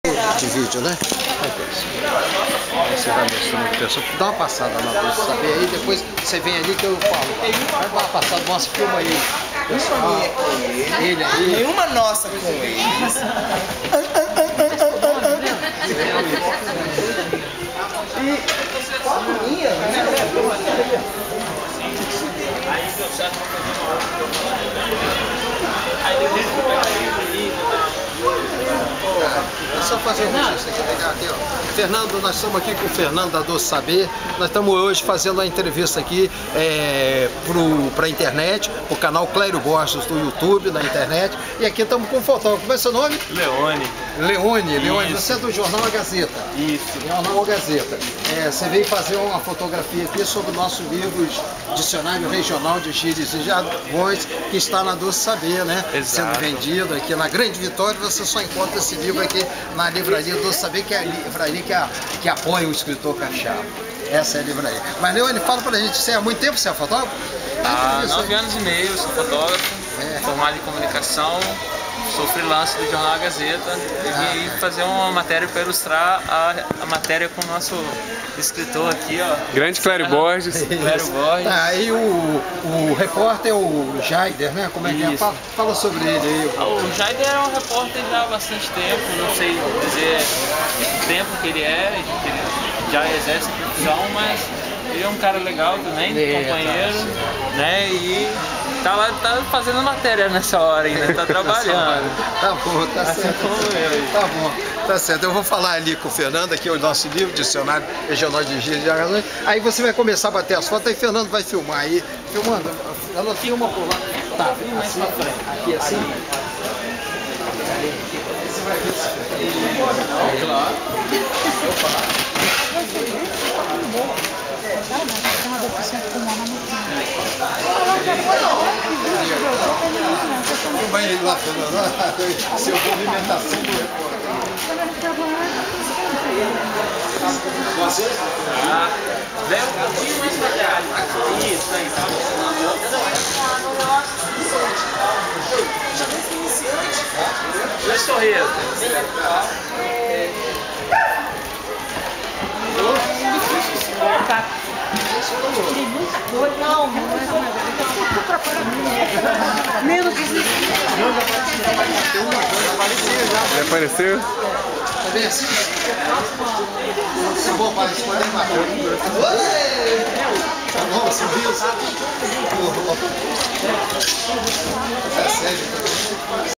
De vídeo, né? Você vai mostrando pro pessoal. Dá uma passada lá pra você saber aí, depois você vem ali que eu falo. Vai dar uma passada, mostra, filma aí. Pessoal, ele aí. Nenhuma nossa com ele. E quatro linhas, né? É só fazer um registro aqui, pegar aqui, ó. Fernando, nós estamos aqui com o Fernando da Doce Saber. Nós estamos hoje fazendo a entrevista aqui para a internet, o canal Clério Borges do YouTube, na internet. E aqui estamos com um fotógrafo. Como é seu nome? Leone. Leone, você é do Jornal A Gazeta. Isso. Jornal A Gazeta. Você veio fazer uma fotografia aqui sobre o nosso livro Dicionário Regional de Gírias e Jargões, que está na Doce Saber, né? Exato. Sendo vendido aqui na Grande Vitória. Você só encontra esse livro aqui na livraria Doce Saber, que é a livraria que apoia o escritor capixaba. Essa é a livraria. Mas Leone, fala pra gente, você há muito tempo você é fotógrafo? Há 9 anos e meio, sou fotógrafo, formado em comunicação, sou freelancer do Jornal A Gazeta e vim aí fazer uma matéria para ilustrar a matéria com o nosso escritor aqui, ó. Grande Clério Borges. Clério Borges. Aí o repórter é o Jaider, né? Como é que é? Fala sobre ele aí. O Jaider é um repórter já há bastante tempo, não sei dizer o tempo que ele é, que ele já exerce a profissão, mas ele é um cara legal também, companheiro, né? E tá fazendo matéria nessa hora ainda, tá trabalhando. Tá bom, tá certo. Assim como eu. Tá bom, tá certo. Eu vou falar ali com o Fernando, aqui é o nosso livro, Dicionário Regional de Gírias e Jargões. Aí você vai começar a bater as fotos, aí Fernando vai filmar aí. Filmando, ela filma por lá. Tá, assim, aqui assim. Você vai ver isso. Claro. Vai ele lá, Fernando. Seu movimentação do repórter. Você? Vem um pouquinho mais pra cá. Isso aí, tá bom. Dois sorrisos. Já apareceu? Tá bem assim? Tá bom, aparece mais embaixo. Tá bom, você viu? É sério.